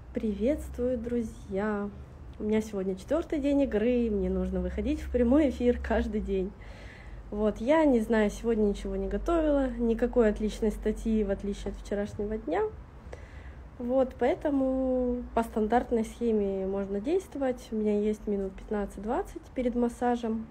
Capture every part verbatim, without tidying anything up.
Приветствую, друзья! У меня сегодня четвертый день игры, мне нужно выходить в прямой эфир каждый день. Вот, я не знаю, сегодня ничего не готовила, никакой отличной статьи, в отличие от вчерашнего дня. Вот, поэтому по стандартной схеме можно действовать. У меня есть минут пятнадцать-двадцать перед массажем,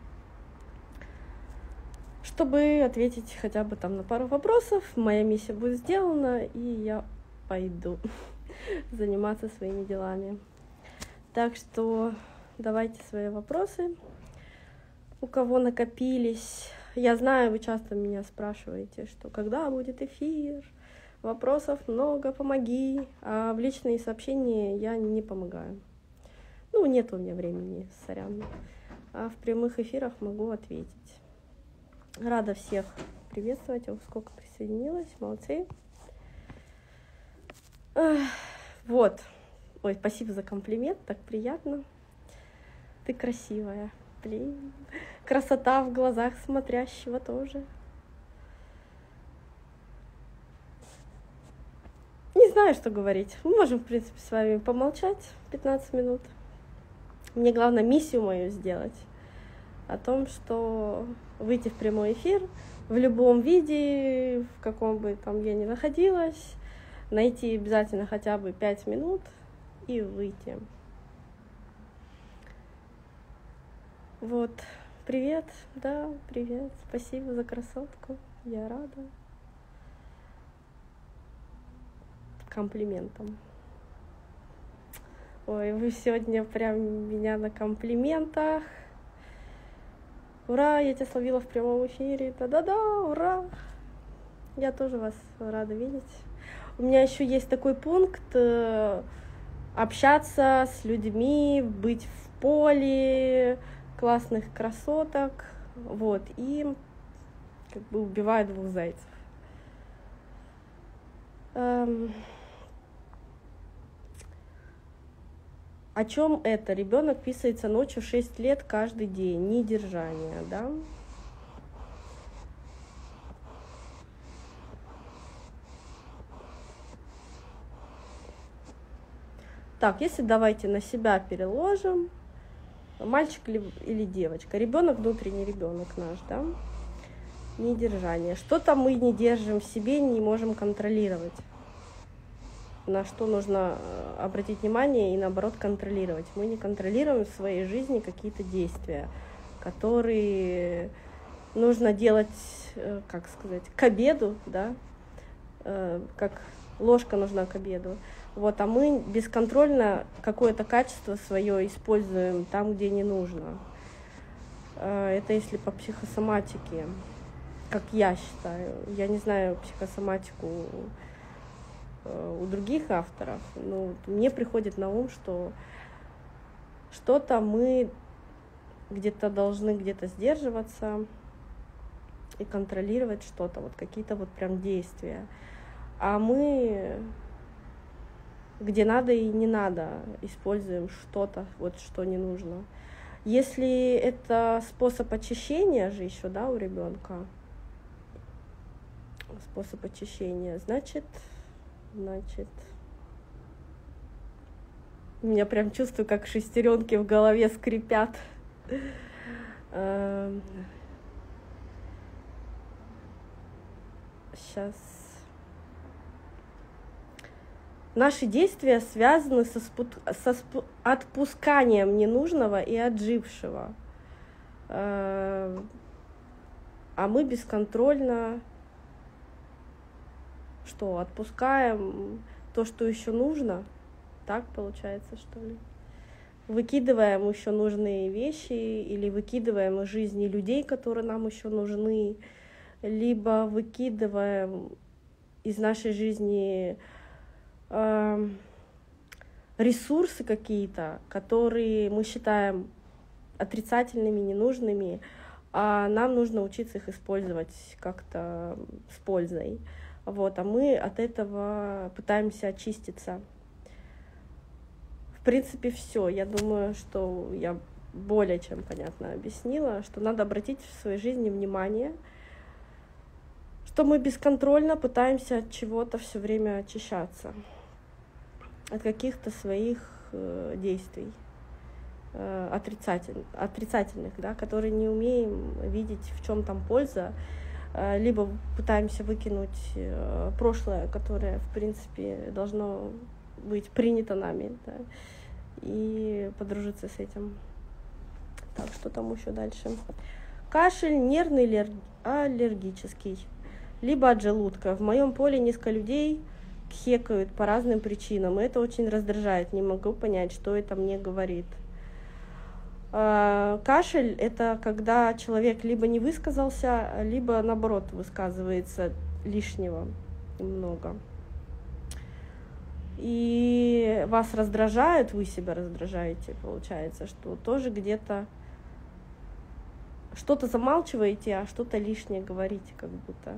чтобы ответить хотя бы там на пару вопросов. Моя миссия будет сделана, и я пойду заниматься своими делами. Так что давайте свои вопросы, у кого накопились. Я знаю, вы часто меня спрашиваете, что когда будет эфир, вопросов много, помоги. А в личные сообщения я не помогаю. Ну, нет у меня времени, сорян. А в прямых эфирах могу ответить. Рада всех приветствовать. О, сколько присоединилось, молодцы. Вот. Ой, спасибо за комплимент, так приятно. Ты красивая. Блин. Красота в глазах смотрящего тоже. Не знаю, что говорить. Мы можем, в принципе, с вами помолчать пятнадцать минут. Мне главное миссию мою сделать. О том, что выйти в прямой эфир в любом виде, в каком бы там я ни находилась, найти обязательно хотя бы пять минут и выйти. Вот, привет, да, привет, спасибо за красотку, я рада комплиментам. Ой, вы сегодня прям меня на комплиментах. Ура, я тебя словила в прямом эфире, да-да-да, ура. Я тоже вас рада видеть. У меня еще есть такой пункт э, общаться с людьми, быть в поле классных красоток, вот, и как бы убиваю двух зайцев. Эм... О чем это? Ребенок писается ночью шесть лет каждый день, недержание, да? Так, если давайте на себя переложим, мальчик или девочка, ребенок, внутренний ребенок наш, да, недержание. Что-то мы не держим в себе, не можем контролировать, на что нужно обратить внимание и наоборот контролировать. Мы не контролируем в своей жизни какие-то действия, которые нужно делать, как сказать, к обеду, да, как ложка нужна к обеду. Вот, а мы бесконтрольно какое-то качество свое используем там, где не нужно. Это если по психосоматике, как я считаю. Я не знаю психосоматику у других авторов, но мне приходит на ум, что что-то мы где-то должны где-то сдерживаться и контролировать что-то, вот какие-то вот прям действия. А мы где надо и не надо, используем что-то, вот что не нужно. Если это способ очищения же еще, да, у ребенка, способ очищения, значит, значит, у меня прям чувствую, как шестеренки в голове скрипят. Сейчас. Наши действия связаны со, спу... со спу... отпусканием ненужного и отжившего. А мы бесконтрольно что, отпускаем то, что еще нужно? Так получается, что ли? Выкидываем еще нужные вещи или выкидываем из жизни людей, которые нам еще нужны, либо выкидываем из нашей жизни ресурсы какие-то, которые мы считаем отрицательными, ненужными, а нам нужно учиться их использовать как-то с пользой. Вот, а мы от этого пытаемся очиститься. В принципе, все. Я думаю, что я более чем понятно объяснила, что надо обратить в своей жизни внимание, что мы бесконтрольно пытаемся от чего-то все время очищаться. от каких-то своих э, действий э, отрицательных, отрицательных, да, которые не умеем видеть, в чем там польза, э, либо пытаемся выкинуть э, прошлое, которое, в принципе, должно быть принято нами, да, и подружиться с этим. Так, что там еще дальше? Кашель нервный или аллергический, либо от желудка. В моем поле несколько людей кхекают по разным причинам, и это очень раздражает. Не могу понять, что это мне говорит. Кашель — это когда человек либо не высказался, либо, наоборот, высказывается лишнего много. И вас раздражают, вы себя раздражаете, получается, что тоже где-то что-то замалчиваете, а что-то лишнее говорите, как будто.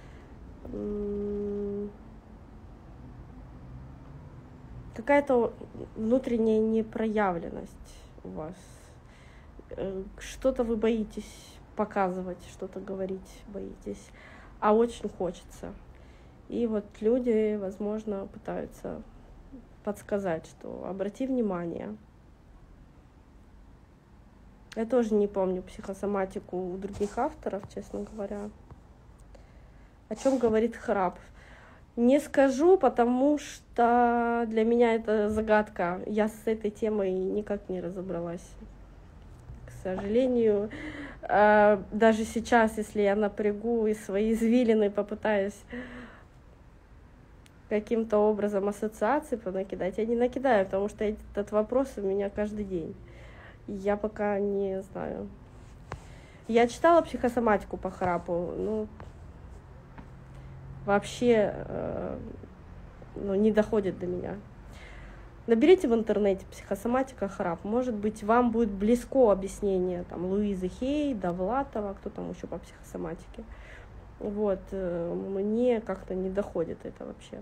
Какая-то внутренняя непроявленность у вас. Что-то вы боитесь показывать, что-то говорить боитесь, а очень хочется. И вот люди, возможно, пытаются подсказать, что обрати внимание. Я тоже не помню психосоматику у других авторов, честно говоря. О чем говорит храп? Не скажу, потому что для меня это загадка. Я с этой темой никак не разобралась. К сожалению, даже сейчас, если я напрягу и свои извилины попытаюсь каким-то образом ассоциации понакидать, я не накидаю, потому что этот вопрос у меня каждый день. Я пока не знаю. Я читала психосоматику по храпу, ну, вообще э, ну, не доходит до меня. Наберите в интернете психосоматика храп. Может быть, вам будет близко объяснение там, Луизы Хей, Довлатова, кто там еще по психосоматике. Вот, э, мне как-то не доходит это вообще.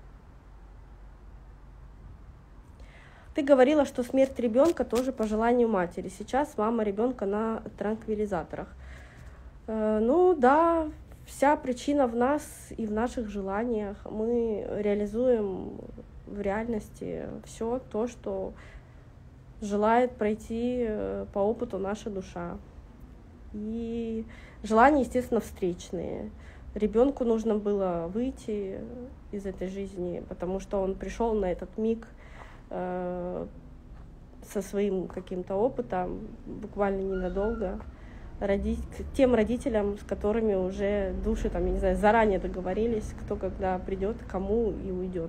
Ты говорила, что смерть ребенка тоже по желанию матери. Сейчас мама ребенка на транквилизаторах. Э, ну да, вся причина в нас и в наших желаниях. Мы реализуем в реальности все то, что желает пройти по опыту наша душа. И желания, естественно, встречные. Ребенку нужно было выйти из этой жизни, потому что он пришел на этот миг со своим каким-то опытом, буквально ненадолго, родить, тем родителям, с которыми уже души, там, я не знаю, заранее договорились, кто когда придет, кому и уйдет.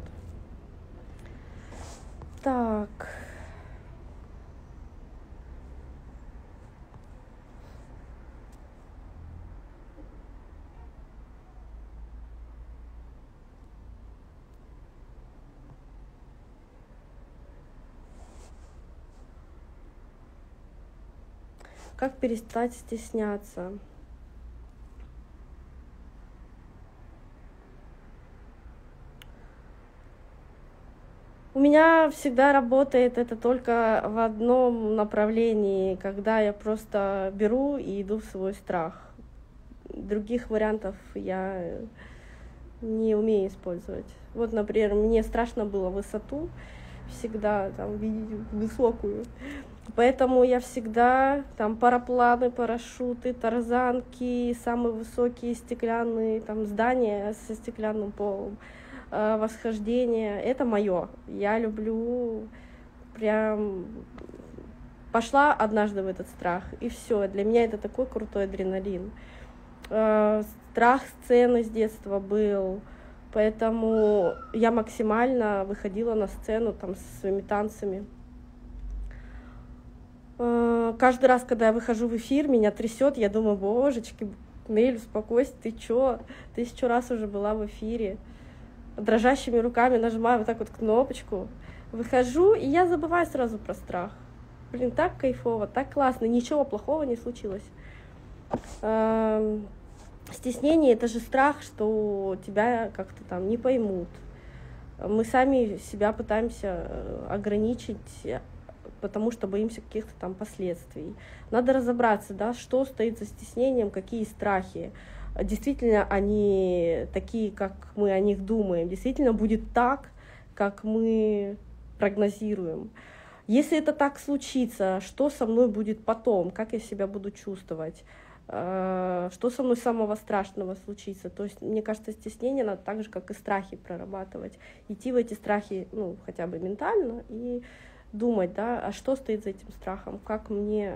Так. Как перестать стесняться? У меня всегда работает это только в одном направлении, когда я просто беру и иду в свой страх. Других вариантов я не умею использовать. Вот, например, мне страшно было высоту всегда там видеть высокую. Поэтому я всегда там парапланы, парашюты, тарзанки, самые высокие стеклянные там здания со стеклянным полом, э, восхождение. Это мое. Я люблю прям... Пошла однажды в этот страх, и все. Для меня это такой крутой адреналин. Э, страх сцены с детства был. Поэтому я максимально выходила на сцену там со своими танцами. Каждый раз, когда я выхожу в эфир, меня трясет, я думаю, божечки, Нель, успокойся, ты чё? Тысячу раз уже была в эфире. Дрожащими руками нажимаю вот так вот кнопочку, выхожу, и я забываю сразу про страх. Блин, так кайфово, так классно, ничего плохого не случилось. Стеснение — это же страх, что тебя как-то там не поймут. Мы сами себя пытаемся ограничить, потому что боимся каких-то там последствий. Надо разобраться, да, что стоит за стеснением, какие страхи. Действительно они такие, как мы о них думаем. Действительно будет так, как мы прогнозируем. Если это так случится, что со мной будет потом, как я себя буду чувствовать, что со мной самого страшного случится. То есть, мне кажется, стеснение надо так же, как и страхи, прорабатывать. Идти в эти страхи, ну, хотя бы ментально, и думать, да, а что стоит за этим страхом, как мне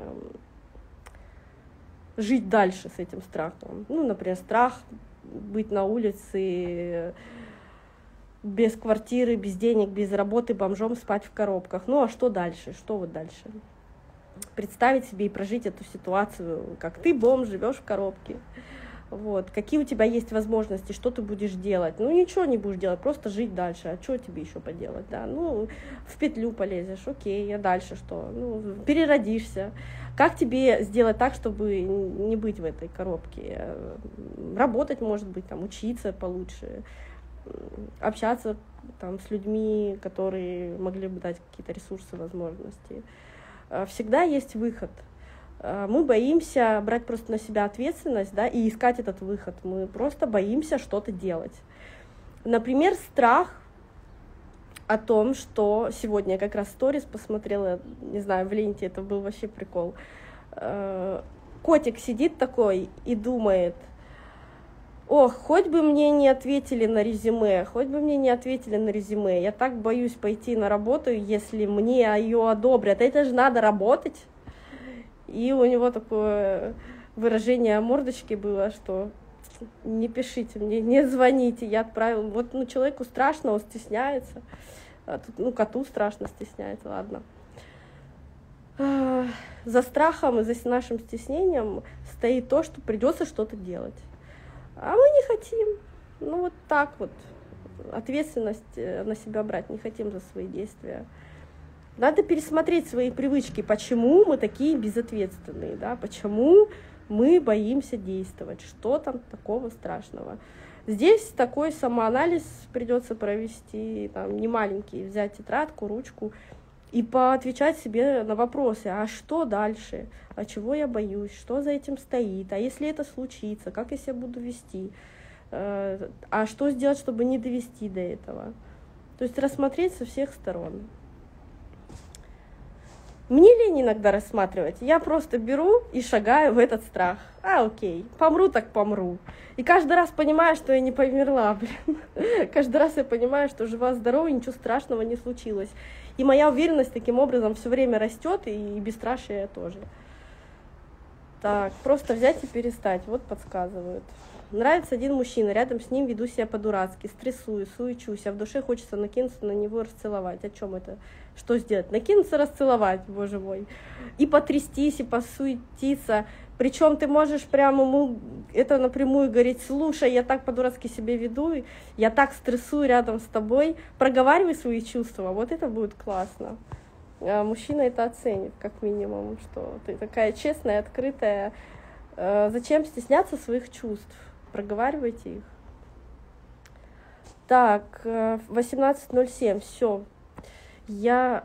жить дальше с этим страхом. Ну, например, страх быть на улице без квартиры, без денег, без работы, бомжом, спать в коробках. Ну, а что дальше? Что вот дальше? Представить себе и прожить эту ситуацию, как ты, бомж, живешь в коробке. Вот. Какие у тебя есть возможности, что ты будешь делать? Ну, ничего не будешь делать, просто жить дальше. А что тебе еще поделать? Да? Ну, в петлю полезешь, окей, а дальше что? Ну, переродишься. Как тебе сделать так, чтобы не быть в этой коробке? Работать, может быть, там, учиться получше, общаться там, с людьми, которые могли бы дать какие-то ресурсы, возможности. Всегда есть выход. Мы боимся брать просто на себя ответственность, да, и искать этот выход. Мы просто боимся что-то делать. Например, страх о том, что сегодня я как раз сторис посмотрела, не знаю, в ленте, это был вообще прикол. Котик сидит такой и думает: ох, хоть бы мне не ответили на резюме, хоть бы мне не ответили на резюме. Я так боюсь пойти на работу, если мне ее одобрят. Это же надо работать. И у него такое выражение мордочки было, что не пишите мне, не звоните. Я отправила. Вот ну, человеку страшно, он стесняется. А тут, ну, коту страшно стесняется, ладно. За страхом и за нашим стеснением стоит то, что придется что-то делать. А мы не хотим. Ну вот так вот. Ответственность на себя брать не хотим за свои действия. Надо пересмотреть свои привычки. Почему мы такие безответственные? Да? Почему мы боимся действовать? Что там такого страшного? Здесь такой самоанализ придется провести, там, не маленький, взять тетрадку, ручку и поотвечать себе на вопросы. А что дальше? А чего я боюсь? Что за этим стоит? А если это случится? Как я себя буду вести? А что сделать, чтобы не довести до этого? То есть рассмотреть со всех сторон. Мне лень иногда рассматривать. Я просто беру и шагаю в этот страх. А, окей, помру так помру. И каждый раз понимаю, что я не померла, блин. Каждый раз я понимаю, что жива-здорова, ничего страшного не случилось. И моя уверенность таким образом все время растет, и бесстрашие тоже. Так, просто взять и перестать. Вот подсказывают. Нравится один мужчина, рядом с ним веду себя по-дурацки, стрессую, суечусь, а в душе хочется накинуться на него и расцеловать. О чем это? Что сделать? Накинуться, расцеловать, боже мой. И потрястись, и посуетиться. Причем ты можешь прямо ему это напрямую говорить: слушай, я так по-дурацки себя веду, я так стрессую рядом с тобой. Проговаривай свои чувства, вот это будет классно. А мужчина это оценит, как минимум, что ты такая честная, открытая. Зачем стесняться своих чувств? Проговаривайте их. Так, восемнадцать ноль семь, все. Я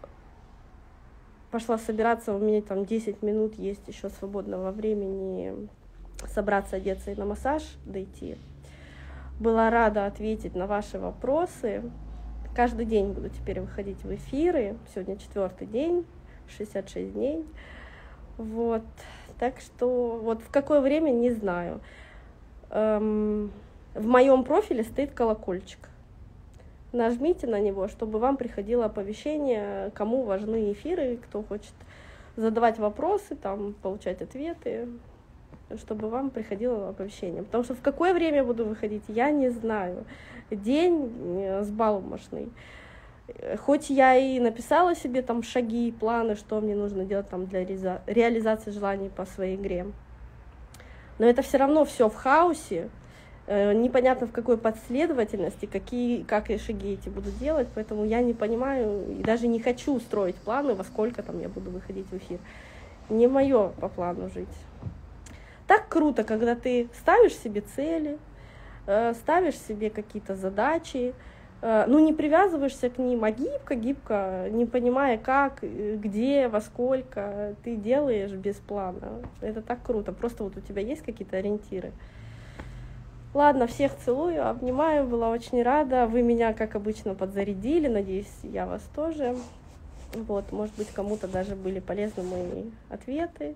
пошла собираться, у меня там десять минут есть еще свободного времени собраться, одеться и на массаж дойти. Была рада ответить на ваши вопросы. Каждый день буду теперь выходить в эфиры. Сегодня четвертый день, шестьдесят шесть дней. Вот. Так что вот в какое время, не знаю. Эм, в моем профиле стоит колокольчик. Нажмите на него, чтобы вам приходило оповещение, кому важны эфиры, кто хочет задавать вопросы, там, получать ответы, чтобы вам приходило оповещение. Потому что в какое время буду выходить, я не знаю. День сбалмошный. Хоть я и написала себе там шаги, планы, что мне нужно делать там для реализации желаний по своей игре, но это все равно все в хаосе. Непонятно в какой последовательности, какие, как я шаги эти буду делать, поэтому я не понимаю и даже не хочу строить планы, во сколько там я буду выходить в эфир. Не мое по плану жить. Так круто, когда ты ставишь себе цели, ставишь себе какие-то задачи, ну не привязываешься к ним, а гибко-гибко, не понимая как, где, во сколько, ты делаешь без плана. Это так круто, просто вот у тебя есть какие-то ориентиры. Ладно, всех целую, обнимаю, была очень рада. Вы меня, как обычно, подзарядили, надеюсь, я вас тоже. Вот, может быть, кому-то даже были полезны мои ответы.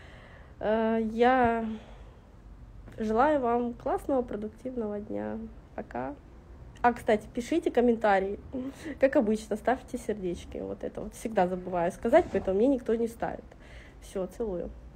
Я желаю вам классного, продуктивного дня. Пока. А, кстати, пишите комментарии. Как обычно, ставьте сердечки. Вот это вот всегда забываю сказать, поэтому мне никто не ставит. Все, целую.